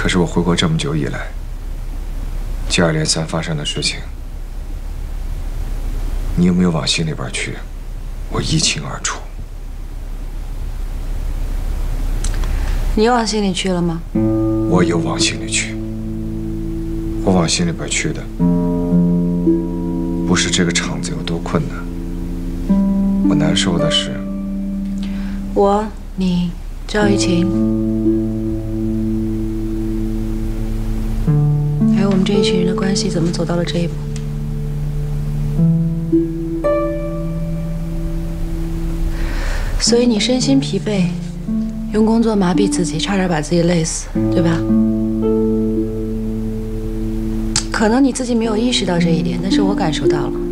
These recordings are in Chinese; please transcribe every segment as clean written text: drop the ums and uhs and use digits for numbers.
可是我回国这么久以来，接二连三发生的事情，你有没有往心里边去？我一清二楚。 你往心里去了吗？ 我有往心里去。我往心里边去的，不是这个厂子有多困难，我难受的是， 我、你、赵玉琴，还有我们这一群人的关系怎么走到了这一步？所以你身心疲惫，用工作麻痹自己，差点把自己累死，对吧？可能你自己没有意识到这一点，但是我感受到了。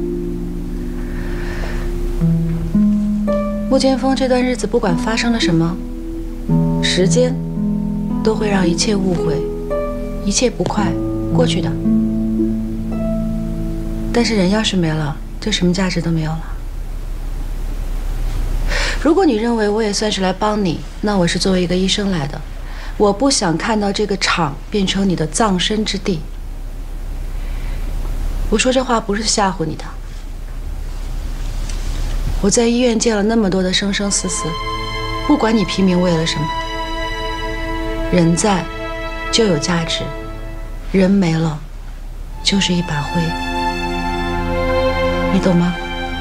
穆剑锋这段日子，不管发生了什么，时间都会让一切误会、一切不快过去的。但是人要是没了，就什么价值都没有了。如果你认为我也算是来帮你，那我是作为一个医生来的。我不想看到这个厂变成你的葬身之地。我说这话不是吓唬你的。我在医院见了那么多的生生死死，不管你拼命为了什么，人在就有价值，人没了就是一把灰，你懂吗？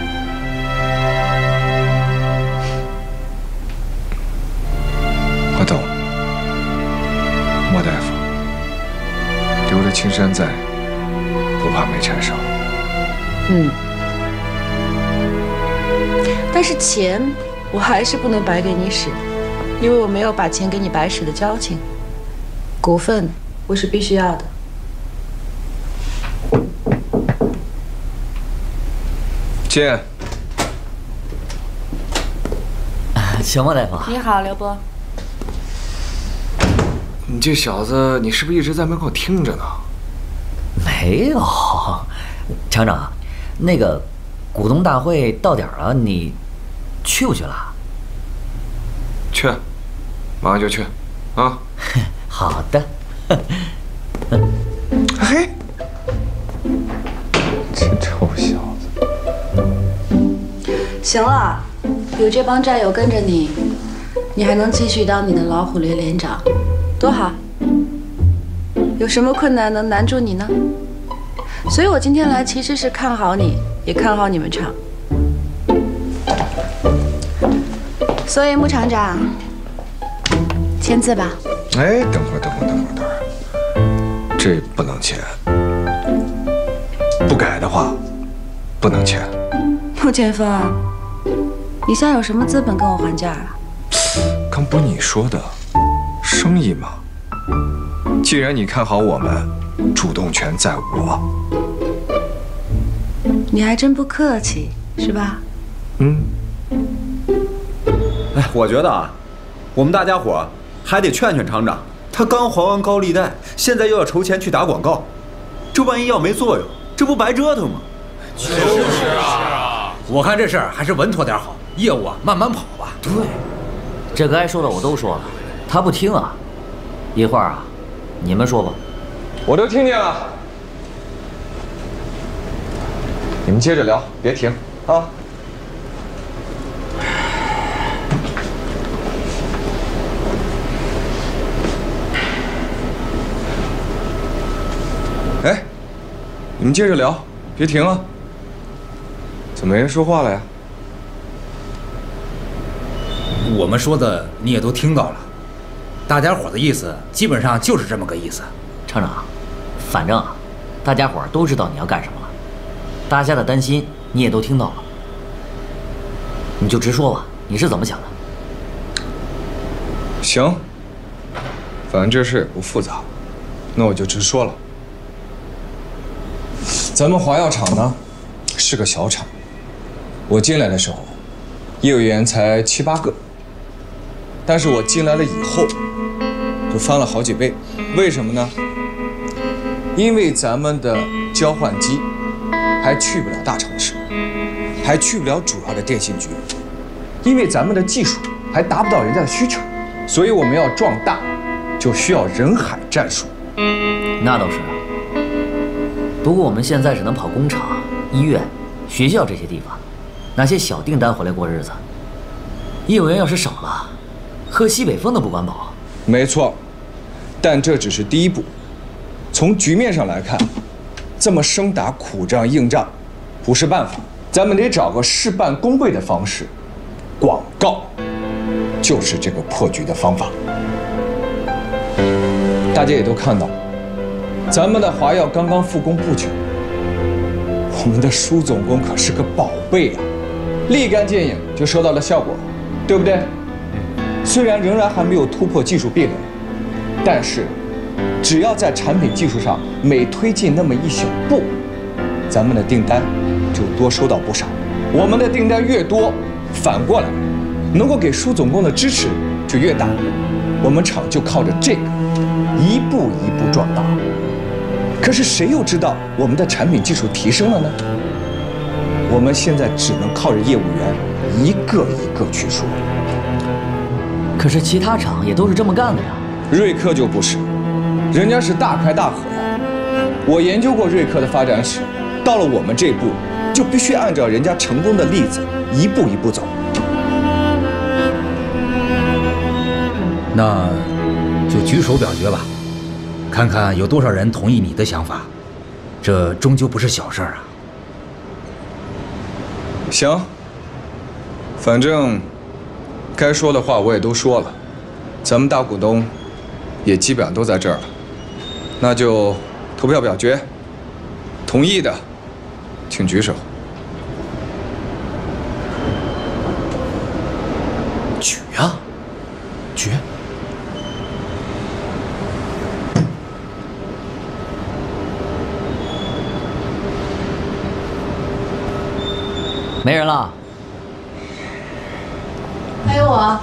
我懂，莫大夫，留着青山在，不怕没柴烧。 但是钱我还是不能白给你使，因为我没有把钱给你白使的交情。股份我是必须要的。 进。 行吗，大夫？ 你好，刘波。 你这小子，你是不是一直在门口听着呢？ 没有，厂长，那个股东大会到点了，你去不去了？ 去，马上就去，啊。 好的。 嘿，这臭小子。 行了，有这帮战友跟着你，你还能继续当你的老虎连连长，多好。有什么困难能难住你呢？所以我今天来其实是看好你，也看好你们厂。所以穆厂长，签字吧。 哎，等会儿，这不能签，不改的话不能签。 穆剑锋，你现在有什么资本跟我还价啊？ 刚不是你说的，生意嘛。既然你看好我们，主动权在我。 你还真不客气，是吧？ 哎，我觉得啊，我们大家伙还得劝劝厂长，他刚还完高利贷，现在又要筹钱去打广告，这万一要没作用，这不白折腾吗？ 就是啊，我看这事儿还是稳妥点好，业务啊慢慢跑吧。 对，这该说的我都说了，他不听啊。一会儿啊，你们说吧。 我都听见了，你们接着聊，别停啊。哎，你们接着聊，别停啊！怎么没人说话了呀？ 我们说的你也都听到了，大家伙的意思基本上就是这么个意思。 厂长，反正啊，大家伙都知道你要干什么了，大家的担心你也都听到了，你就直说吧，你是怎么想的？ 行，反正这事也不复杂，那我就直说了。咱们华药厂呢，是个小厂。我进来的时候，业务员才7、8个，但是我进来了以后，就翻了好几倍。为什么呢？因为咱们的交换机还去不了大城市，还去不了主要的电信局，因为咱们的技术还达不到人家的需求，所以我们要壮大， 就需要人海战术。 那倒是啊。不过我们现在只能跑工厂、医院、学校这些地方，拿些小订单回来过日子。业务员要是少了，喝西北风都不管饱。 没错，但这只是第一步。从局面上来看，这么生打苦仗硬仗不是办法，咱们得找个事半功倍的方式。广告就是这个破局的方法。大家也都看到，咱们的华药刚刚复工不久，我们的舒总工可是个宝贝啊，立竿见影就收到了效果，对不对？虽然仍然还没有突破技术壁垒，但是只要在产品技术上每推进那么一小步，咱们的订单就多收到不少。我们的订单越多，反过来能够给舒总工的支持就越大，我们厂就靠着这个一步一步壮大。可是谁又知道我们的产品技术提升了呢？我们现在只能靠着业务员一个一个去说。 可是其他厂也都是这么干的呀。 瑞科就不是，人家是大开大合呀。我研究过瑞科的发展史，到了我们这步，就必须按照人家成功的例子一步一步走。 那就举手表决吧，看看有多少人同意你的想法。这终究不是小事儿啊。 行，反正该说的话我也都说了，咱们大股东也基本上都在这儿了，那就投票表决。同意的，请举手。 举啊，举！ 没人了。 还有我。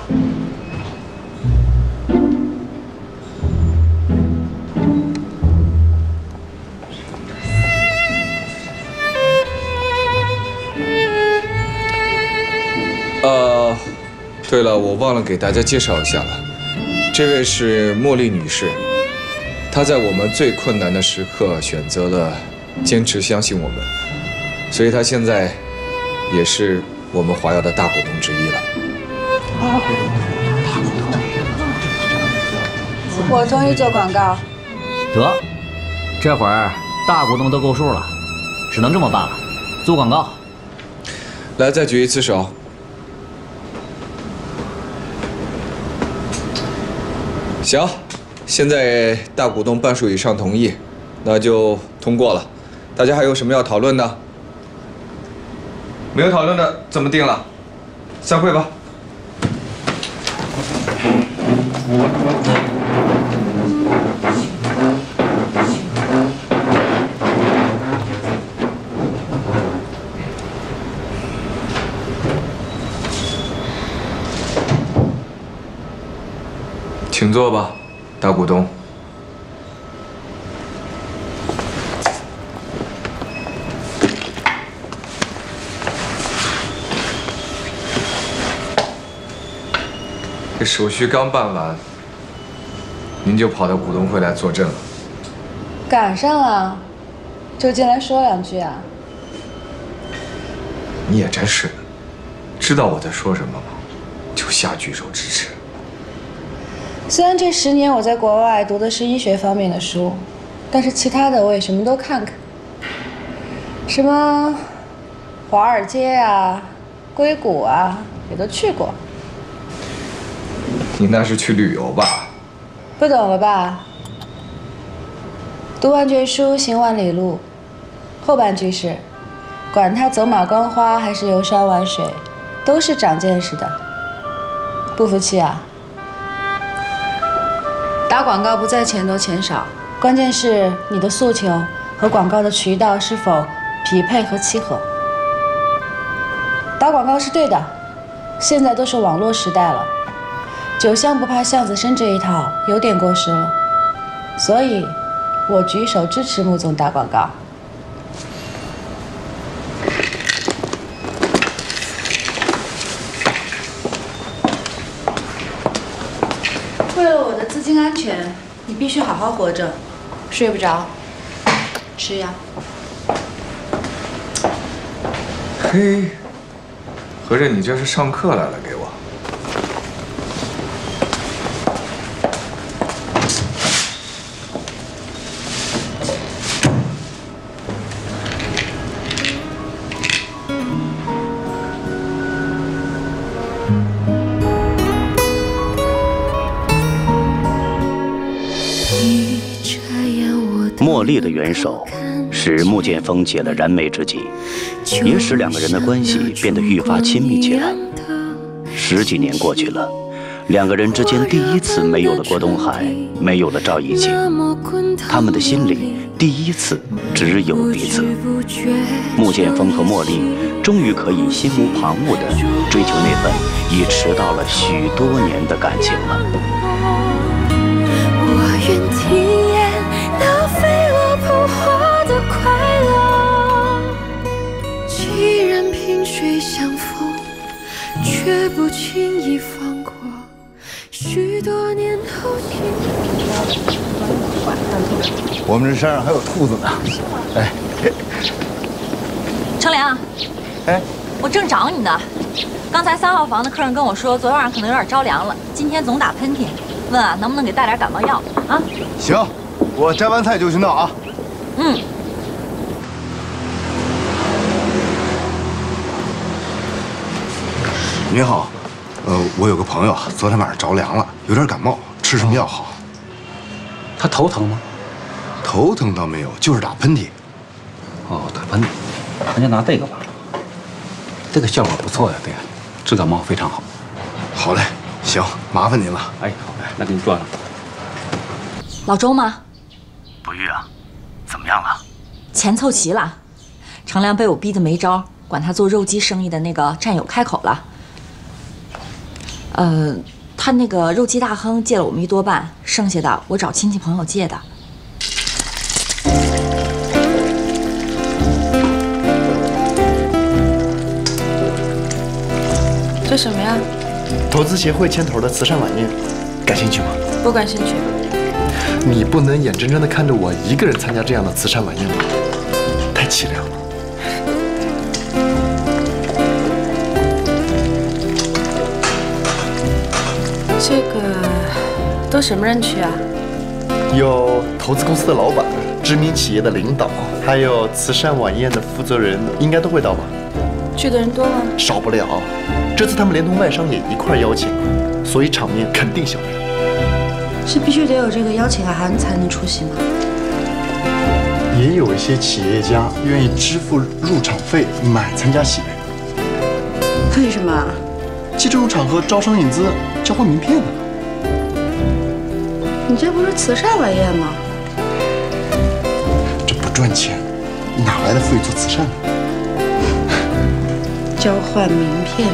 对了，我忘了给大家介绍一下了，这位是茉莉女士，她在我们最困难的时刻选择了坚持相信我们，所以她现在也是我们华药的大股东之一了。 我同意做广告。 得，这会儿大股东都够数了，只能这么办了，做广告。 来，再举一次手。行，现在大股东半数以上同意，那就通过了。大家还有什么要讨论的？没有讨论的，这么定了。散会吧。请坐吧，大股东。这手续刚办完，您就跑到股东会来坐镇了。 赶上了，就进来说两句啊。 你也真是的，知道我在说什么吗？就下举手支持。 虽然这10年我在国外读的是医学方面的书，但是其他的我也什么都看看，什么华尔街啊、硅谷啊也都去过。 你那是去旅游吧？ 不懂了吧？读万卷书，行万里路。后半句是，管他走马观花还是游山玩水，都是长见识的。不服气啊？打广告不在钱多钱少，关键是你的诉求和广告的渠道是否匹配和契合。打广告是对的，现在都是网络时代了，酒香不怕巷子深这一套有点过时了，所以我举手支持穆总打广告。 为了我的资金安全，你必须好好活着。睡不着，吃药。 嘿，合着你这是上课来了给我？ 茉莉的援手使穆剑锋解了燃眉之急，也使两个人的关系变得愈发亲密起来。10几年过去了，两个人之间第一次没有了郭东海，没有了赵一静，他们的心里第一次只有彼此。穆剑锋和茉莉终于可以心无旁骛地追求那份已迟到了许多年的感情了。 我愿体验那飞蛾扑火的快乐，既然萍水相逢，却不轻易放过。许多年后我们这山上还有兔子呢。哎， 程良， 哎， 我正找你呢。刚才3号房的客人跟我说，昨天晚上可能有点着凉了，今天总打喷嚏，问啊能不能给带点感冒药啊？ 行，我摘完菜就去闹啊。 嗯。 您好，我有个朋友昨天晚上着凉了，有点感冒，吃什么药好？ 他头疼吗？ 头疼倒没有，就是打喷嚏。 哦，打喷嚏，那就拿这个吧。这个效果不错呀，对呀，治感冒非常好。 好嘞，行，麻烦您了。 哎，好，那给你转了。 老周吗？ 不遇啊，怎么样了？ 钱凑齐了，程良被我逼得没招，管他做肉鸡生意的那个战友开口了。他那个肉鸡大亨借了我们1多半，剩下的我找亲戚朋友借的。 这什么呀？ 投资协会牵头的慈善晚宴，感兴趣吗？ 不感兴趣。 你不能眼睁睁地看着我一个人参加这样的慈善晚宴吗？太凄凉了。 这个都什么人去啊？ 有投资公司的老板、知名企业的领导，还有慈善晚宴的负责人，应该都会到吧？ 去的人多吗？ 少不了。这次他们连同外商也一块邀请了，所以场面肯定响亮。 是必须得有这个邀请函才能出席吗？ 也有一些企业家愿意支付入场费买参加席。 为什么？ 借这种场合招商引资，交换名片呢。 你这不是慈善晚宴吗？ 这不赚钱，哪来的富裕做慈善呢？ 交换名片，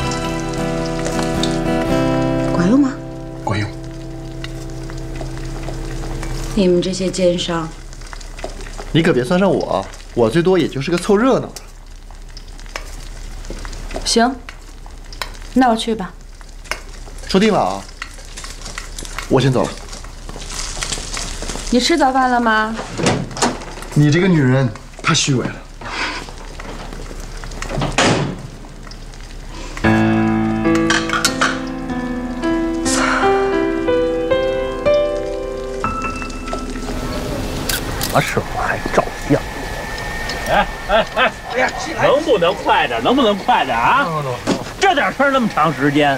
管用吗？ 管用。 你们这些奸商， 你可别算上我，我最多也就是个凑热闹的。 行，那我去吧。 说定了啊，我先走了。 你吃早饭了吗？ 你这个女人太虚伪了。 啥时候还照相？哎，能不能快点？能不能快点啊？这点事儿那么长时间。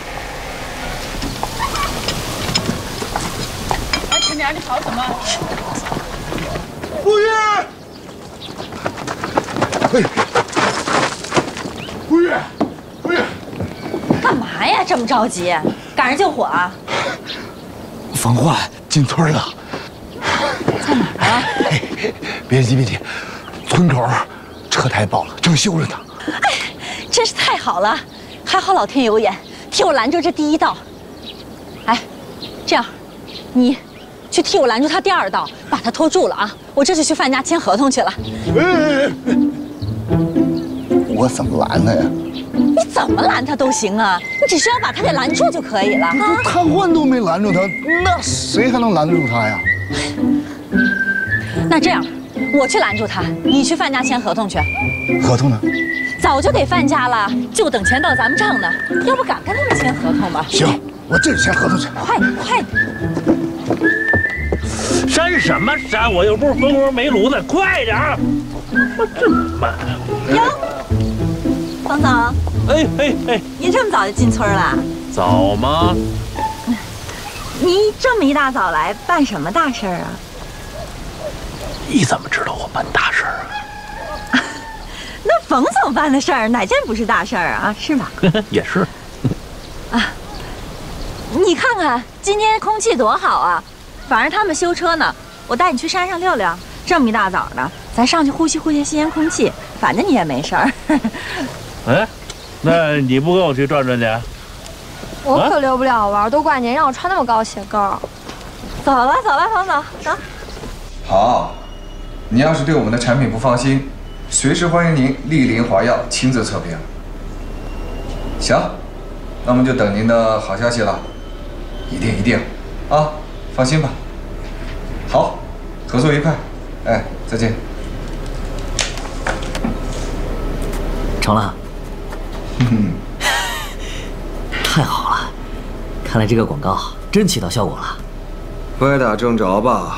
哎，陈娘，你跑什么？ 不遇，不遇，不遇， 干嘛呀？这么着急？赶上救火啊？ 防患进村了。 在哪儿啊？ 别急别急，村口车胎爆了，正修着呢。 哎，真是太好了，还好老天有眼，替我拦住这第1道。哎，这样，你去替我拦住他第2道，把他拖住了啊！我这就去范家签合同去了。 我怎么拦他呀？ 你怎么拦他都行啊，你只需要把他给拦住就可以了啊。 瘫痪都没拦住他，那谁还能拦得住他呀？ 那这样，我去拦住他，你去范家签合同去。 合同呢？ 早就给范家了，就等钱到咱们账呢。要不赶跟他们签合同吧？ 行，我这就签合同去。 快点，快点！ 扇什么扇？我又不是蜂窝煤炉子，快点儿！我这么慢。 哟，方总。 哎， 您这么早就进村了？ 早吗？ 你这么一大早来办什么大事儿啊？ 你怎么知道我办大事儿啊？ 那冯总办的事儿哪件不是大事儿啊？是吧？ 也是。 啊，你看看今天空气多好啊！反正他们修车呢，我带你去山上溜溜。这么一大早的，咱上去呼吸呼吸新鲜空气，反正你也没事儿。 哎，那你不跟我去转转去？ 我可溜不了弯，都怪您让我穿那么高鞋跟儿。 走吧，走吧，冯总，走。 好，你要是对我们的产品不放心，随时欢迎您莅临华药亲自测评。行，那我们就等您的好消息了，一定啊，放心吧。好，合作愉快，哎，再见。 成了。太好了，看来这个广告真起到效果了。 歪打正着吧？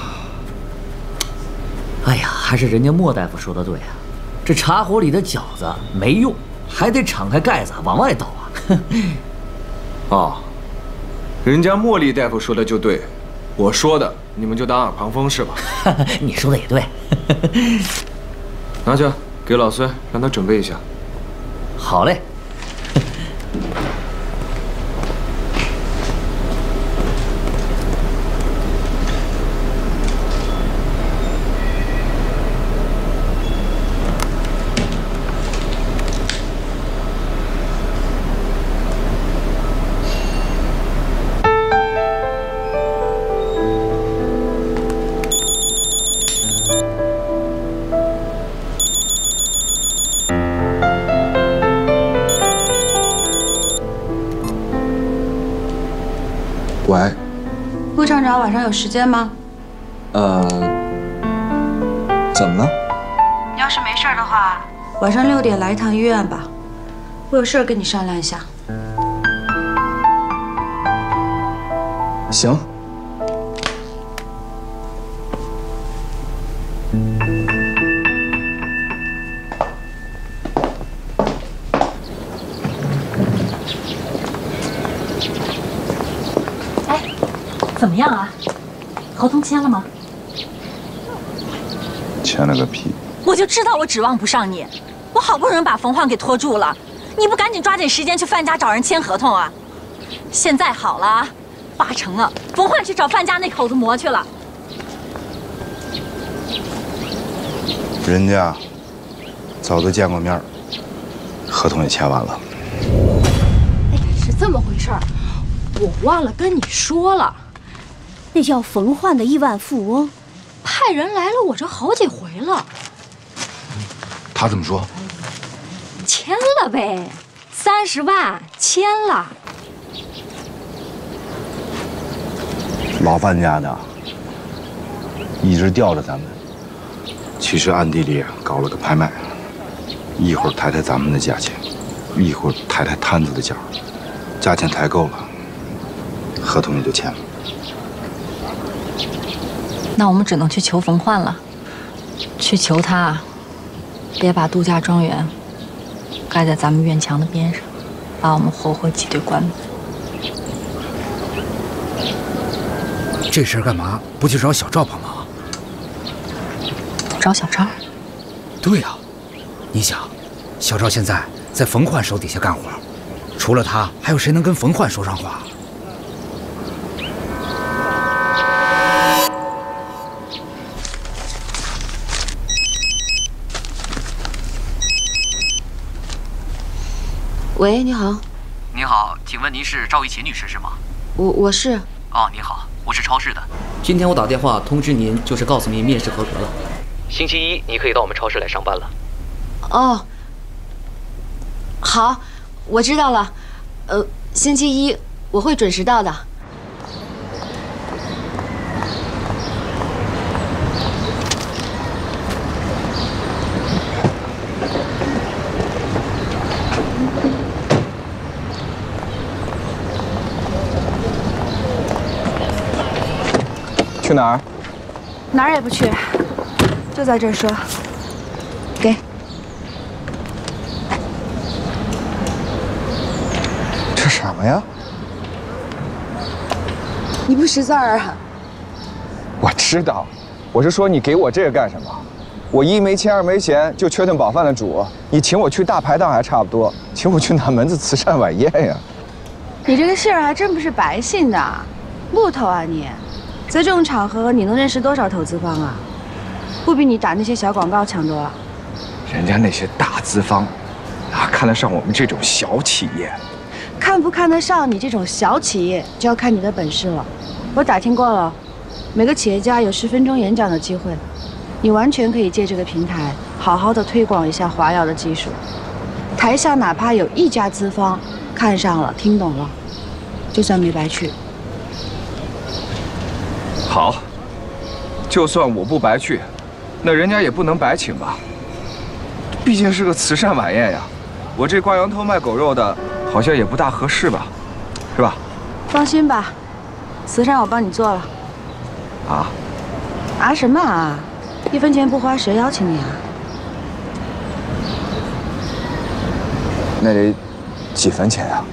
哎呀，还是人家莫大夫说的对啊，这茶壶里的饺子没用，还得敞开盖子往外倒啊。 哦，人家茉莉大夫说的就对，我说的你们就当耳旁风是吧？ 你说的也对。 拿去给老孙，让他准备一下。 好嘞。 喂， 陆厂长晚上有时间吗？ 怎么了？ 你要是没事的话，晚上6点来一趟医院吧，我有事儿跟你商量一下。 行。 怎么样啊？合同签了吗？ 签了个屁！ 我就知道我指望不上你，我好不容易把冯焕给拖住了，你不赶紧抓紧时间去范家找人签合同啊？现在好了啊，8成啊，冯焕去找范家那口子磨去了。 人家早就见过面，合同也签完了。 哎，是这么回事儿，我忘了跟你说了。那叫冯焕的亿万富翁，派人来了我这好几回了。 他怎么说？ 签了呗，30万签了。 老范家的一直吊着咱们，其实暗地里搞了个拍卖，一会儿抬抬咱们的价钱，一会儿抬抬摊子的价，价钱抬够了，合同也就签了。 那我们只能去求冯焕了，去求他，别把度假庄园盖在咱们院墙的边上，把我们活活挤兑关门。 这事儿干嘛不去找小赵帮忙？ 找小赵？ 对呀，你想，小赵现在在冯焕手底下干活，除了他，还有谁能跟冯焕说上话？ 喂，你好。 您好，请问您是赵玉琴女士是吗？ 我是。 哦，您好，我是超市的。今天我打电话通知您，就是告诉您面试合格了。星期一你可以到我们超市来上班了。 哦，好， 我知道了，星期一我会准时到的。 去哪儿？ 哪儿也不去，就在这儿说。给。 这什么呀？ 你不识字儿啊？ 我知道，我是说你给我这个干什么？我一没钱二没闲，就缺顿饱饭的主。你请我去大排档还差不多，请我去哪门子慈善晚宴呀？ 你这个信儿还真不是白信的，木头啊你！在这种场合，你能认识多少投资方啊？不比你打那些小广告强多了。 人家那些大资方，哪看得上我们这种小企业？ 看不看得上你这种小企业，就要看你的本事了。我打听过了，每个企业家有10分钟演讲的机会，你完全可以借这个平台，好好的推广一下华药的技术。台下哪怕有1家资方看上了、听懂了，就算没白去。 好，就算我不白去，那人家也不能白请吧？毕竟是个慈善晚宴呀，我这挂羊头卖狗肉的，好像也不大合适吧，是吧？ 放心吧，慈善我帮你做了。 啊？ 啊什么啊？1分钱不花，谁邀请你啊？ 那得几分钱啊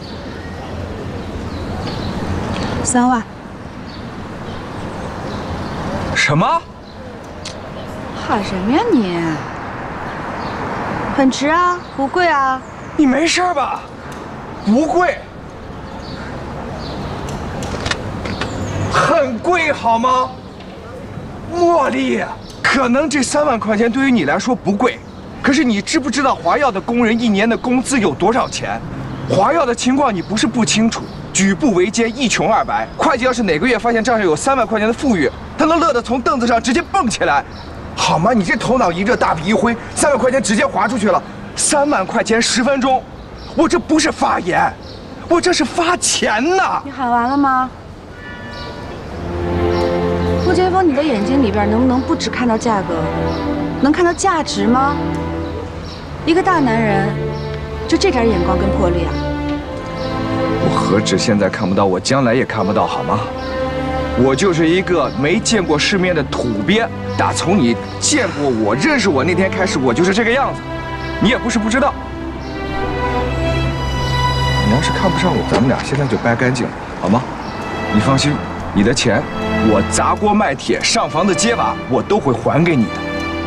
？3万。 什么？ 喊什么呀你？很值啊，不贵啊。 你没事吧？不贵，很贵好吗？茉莉，可能这3万块钱对于你来说不贵，可是你知不知道华药的工人1年的工资有多少钱？华药的情况你不是不清楚，举步维艰，一穷二白。会计要是哪个月发现账上有3万块钱的富裕，他能乐得从凳子上直接蹦起来，好吗？你这头脑一热，大笔一挥，3万块钱直接划出去了。3万块钱10分钟，我这不是发言，我这是发钱呐！ 你喊完了吗？陆剑锋，你的眼睛里边能不能不只看到价格，能看到价值吗？一个大男人，就这点眼光跟魄力啊！ 我何止现在看不到，我将来也看不到，好吗？我就是一个没见过世面的土鳖，打从你见过我、认识我那天开始，我就是这个样子。你也不是不知道。你要是看不上我，咱们俩现在就掰干净了，好吗？你放心，你的钱我砸锅卖铁、上房子揭瓦，我都会还给你的。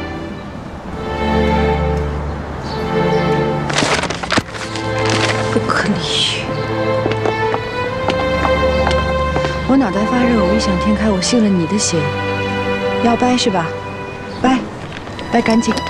不可理喻！我脑袋发热，我异想天开，我信了你的邪。要掰是吧？掰，掰干净。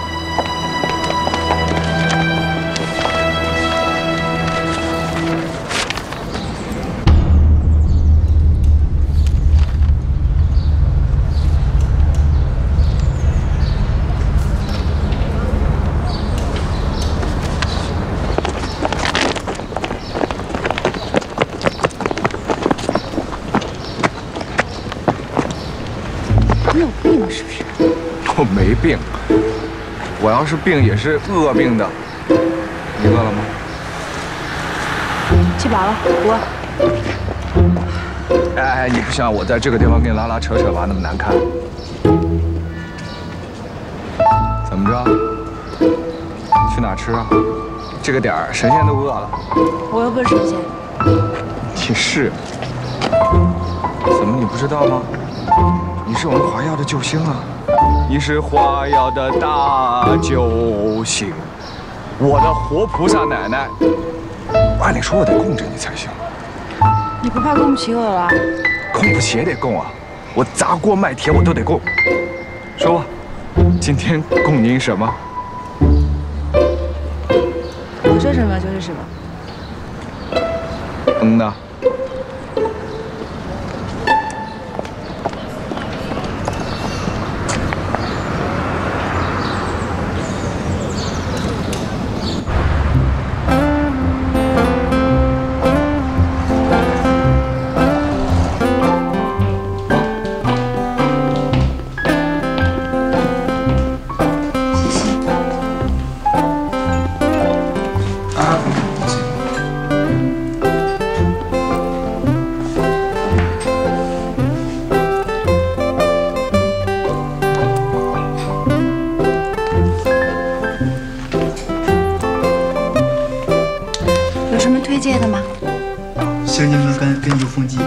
我没病，我要是病也是恶病的。你饿了吗？ 吃饱了，我。 哎，你不像我在这个地方跟你拉拉扯扯吧，那么难看。怎么着？去哪吃啊？这个点儿神仙都饿了。 我又不是神仙。 你是？怎么你不知道吗？你是我们华药的救星啊！你是华药的大救星，我的活菩萨奶奶。按理说我得供着你才行。 你不怕供不起我了？ 供不起也得供啊！我砸锅卖铁我都得供。说吧，今天供您什么？ 我说什么就是什么。 嗯呐。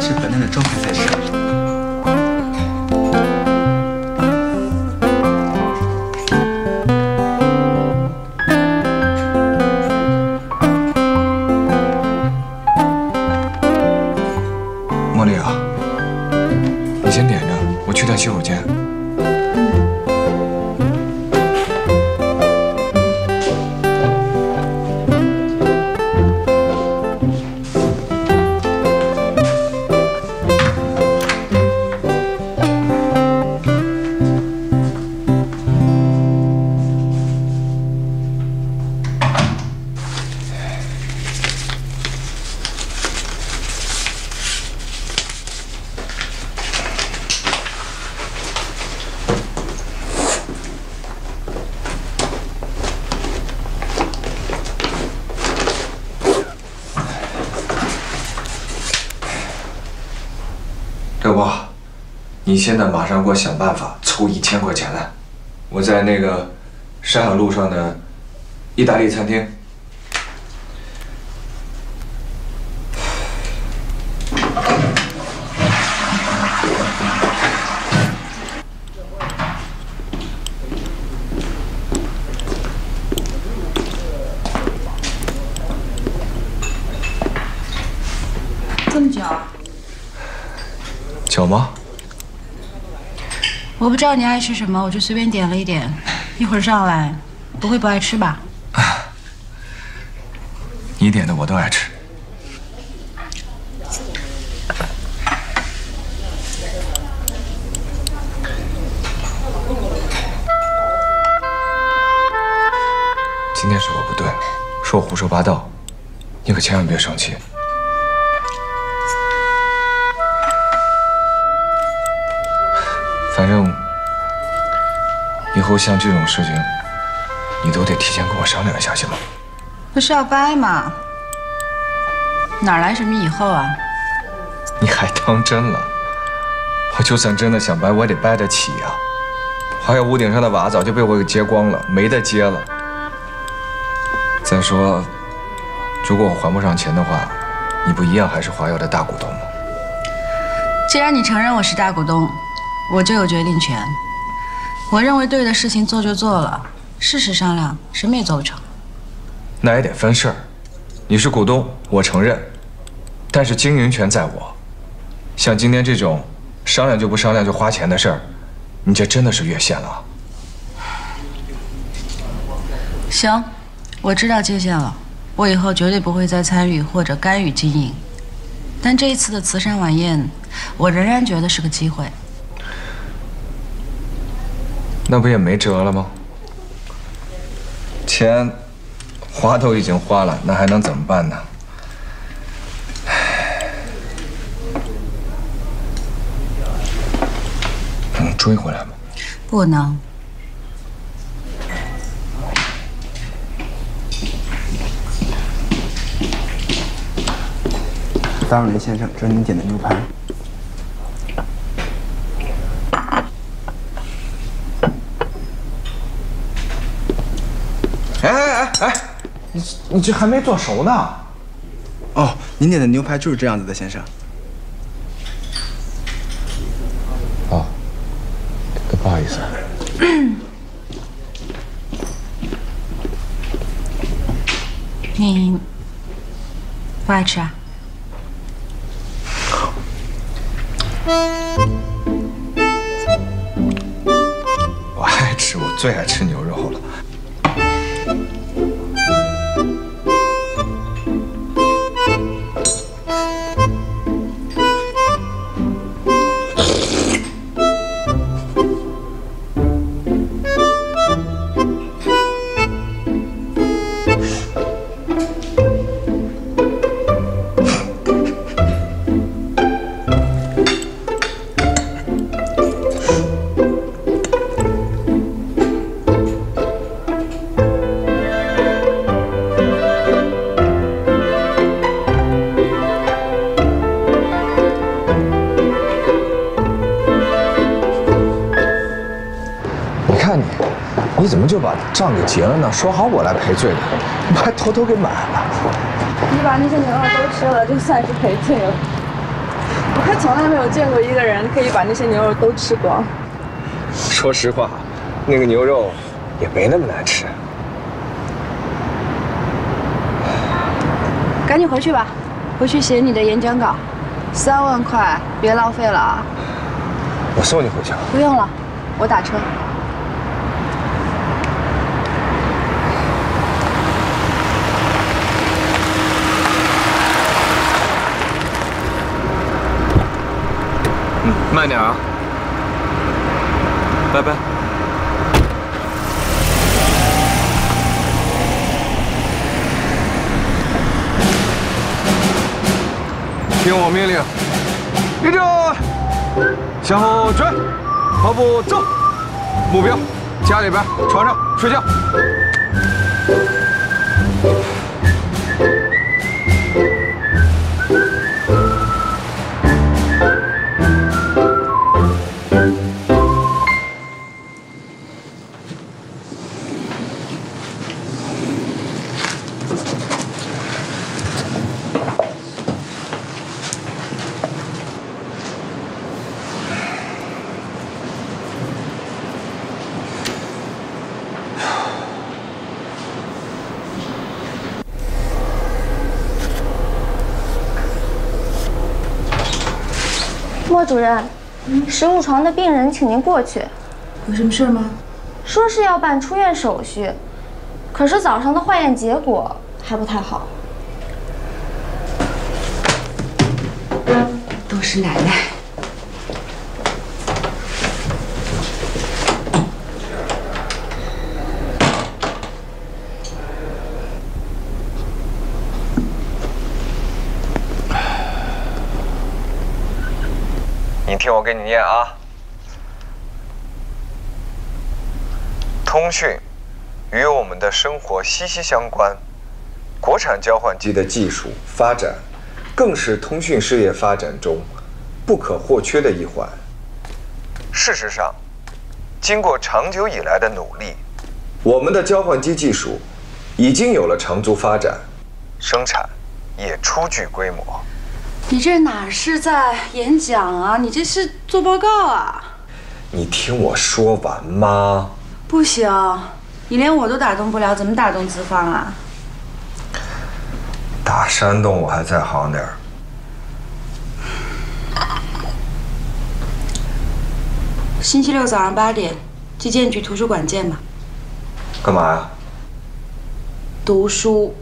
是本店的招牌菜式。 茉莉啊，你先点着，我去趟洗手间。 要不，你现在马上给我想办法凑1000块钱来，我在那个山海路上的意大利餐厅。 这么久？ 久吗？ 我不知道你爱吃什么，我就随便点了一点。一会儿上来，不会不爱吃吧？ 你点的我都爱吃。今天是我不对，是我胡说八道，你可千万别生气。 反正以后像这种事情，你都得提前跟我商量一下，行吗？ 不是要掰吗？哪来什么以后啊？ 你还当真了？我就算真的想掰，我也得掰得起呀。还有屋顶上的瓦早就被我给揭光了，没得揭了。再说，如果我还不上钱的话，你不一样还是华药的大股东吗？ 既然你承认我是大股东。 我就有决定权，我认为对的事情做就做了，事实商量什么也做不成。 那也得分事儿，你是股东，我承认，但是经营权在我。像今天这种商量就不商量就花钱的事儿，你这真的是越线了。 行，我知道界限了，我以后绝对不会再参与或者干预经营。但这一次的慈善晚宴，我仍然觉得是个机会。 那不也没辙了吗？钱花都已经花了，那还能怎么办呢？能追回来吗？ 不能。 打扰您先生，这是您点的牛排。 哎，你这还没做熟呢。 哦，您点的牛排就是这样子的，先生。 哦，不好意思。 你不爱吃啊？ 我爱吃，我最爱吃牛肉了。 你怎么就把账给结了呢？说好我来赔罪的，你还偷偷给买了。 你把那些牛肉都吃了，就算是赔罪了。 从来没有见过一个人可以把那些牛肉都吃光。 说实话，那个牛肉也没那么难吃。 赶紧回去吧，回去写你的演讲稿。3万块，别浪费了啊！ 我送你回去。 不用了，我打车。 慢点啊！拜拜。听我命令，立正，向后转，跑步走，目标家里边床上睡觉。 莫主任，15床的病人，请您过去。 有什么事吗？ 说是要办出院手续，可是早上的化验结果还不太好。 都是奶奶。 你听我给你念啊。通讯与我们的生活息息相关，国产交换机的技术发展，更是通讯事业发展中不可或缺的一环。事实上，经过长久以来的努力，我们的交换机技术已经有了长足发展，生产也初具规模。 你这哪是在演讲啊？你这是做报告啊！ 你听我说完吗？ 不行，你连我都打动不了，怎么打动资方啊？ 打山东我还在行点儿。 星期六早上8点，去建局图书馆见吧。 干嘛呀？ 读书。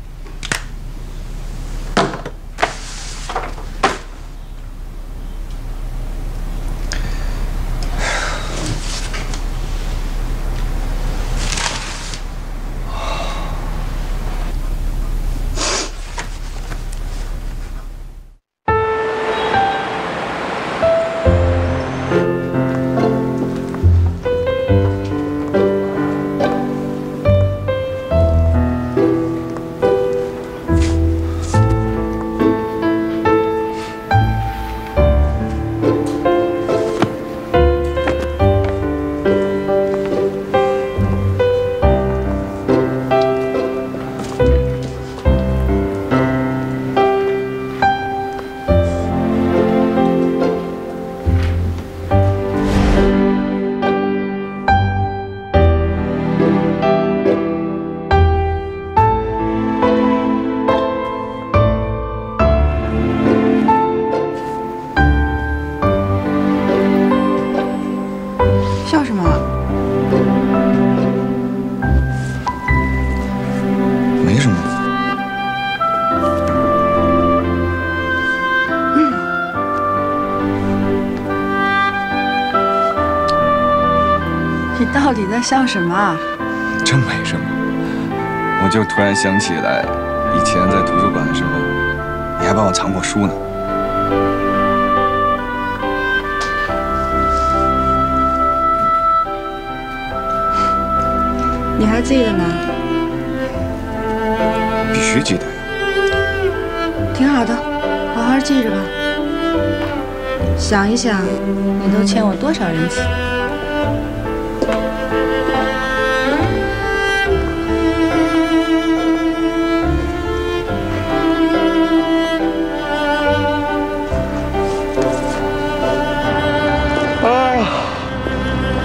笑什么？ 没什么。 你到底在笑什么啊？ 真没什么，我就突然想起来，以前在图书馆的时候，你还帮我藏过书呢。 你还记得吗？ 必须记得呀。 挺好的，好好记着吧。想一想，你都欠我多少人情？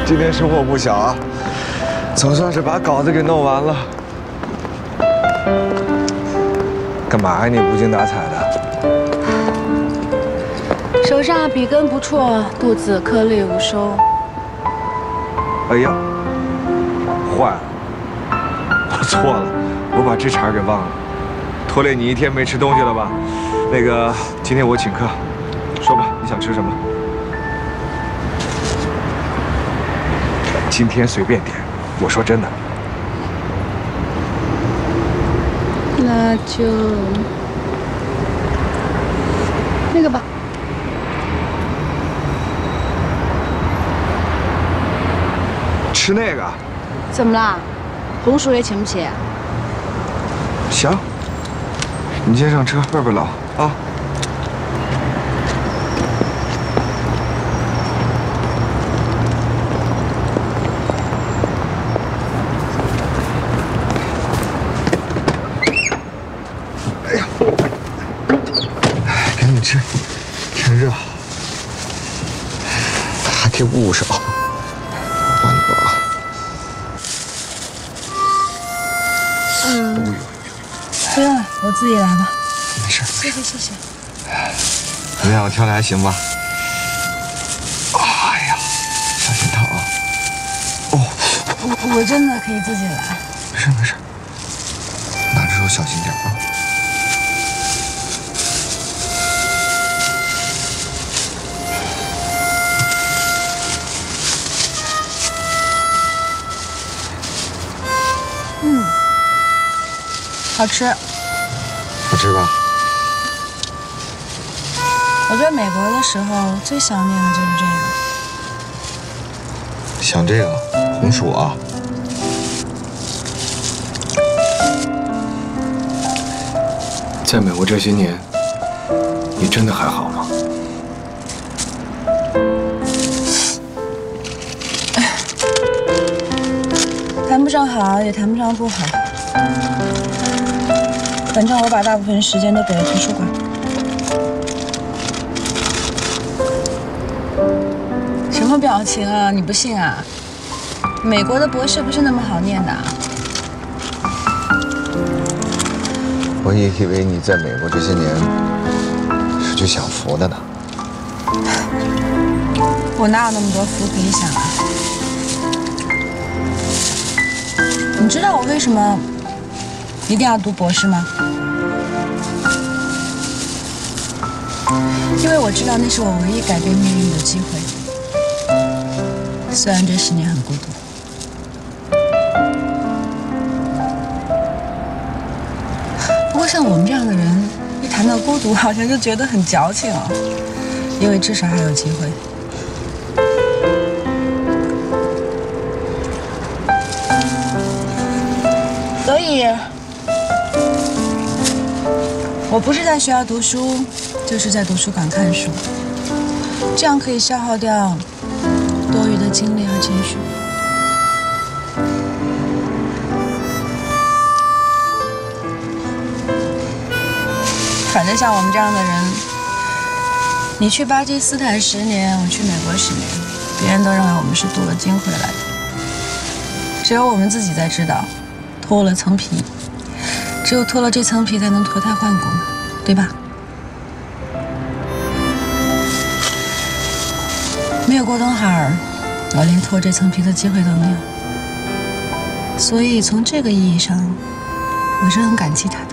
今天收获不小啊，总算是把稿子给弄完了。干嘛呀？你无精打采的？ 手上笔耕不辍，肚子颗粒无收。 哎呀，坏了，我错了，我把这茬给忘了，拖累你一天没吃东西了吧？那个，今天我请客，说吧，你想吃什么？今天随便点，我说真的。 那就那个吧。 吃那个？ 怎么啦？红薯也请不起？ 行，你先上车，外边冷啊。哎呀，赶紧吃，天热，还给捂上。帮你吧。 不用了，我自己来吧。 没事， 谢谢谢谢。 怎么样？我挑的还行吧？哎呀，小心烫啊！哦， 我真的可以自己来。 没事没事，拿着手小心点啊。 好吃， 好吃吧？ 我在美国的时候最想念的就是这个。 想这个红薯啊？在美国这些年，你真的还好吗？ 谈不上好，也谈不上不好。反正我把大部分时间都给了图书馆。什么表情啊？你不信啊？美国的博士不是那么好念的啊。 我也以为你在美国这些年是去享福的呢。 我哪有那么多福可以享啊？你知道我为什么一定要读博士吗？因为我知道那是我唯一改变命运的机会。虽然这10年很孤独。不过像我们这样的人，一谈到孤独，好像就觉得很矫情哦。因为至少还有机会。所以，我不是在学校读书，就是在图书馆看书，这样可以消耗掉多余的精力和情绪。反正像我们这样的人，你去巴基斯坦10年，我去美国10年，别人都认为我们是镀了金回来的，只有我们自己才知道。脱了层皮，只有脱了这层皮，才能脱胎换骨，对吧？没有郭东海，我连脱这层皮的机会都没有。所以从这个意义上，我是很感激他的。